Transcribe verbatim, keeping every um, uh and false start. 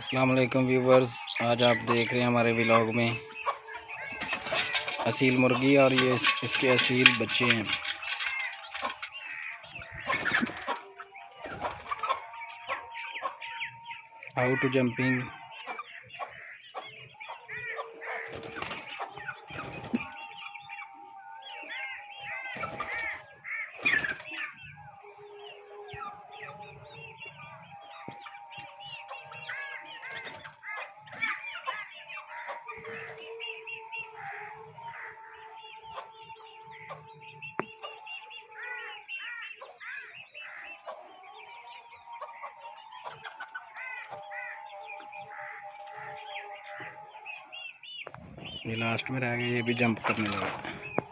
अस्सलाम वालेकुम व्यूवर्स, आज आप देख रहे हैं हमारे व्लॉग में असील मुर्गी और ये इस, इसके असील बच्चे हैं। How to jumping. ये लास्ट में रह गए, ये भी जंप करने लगा।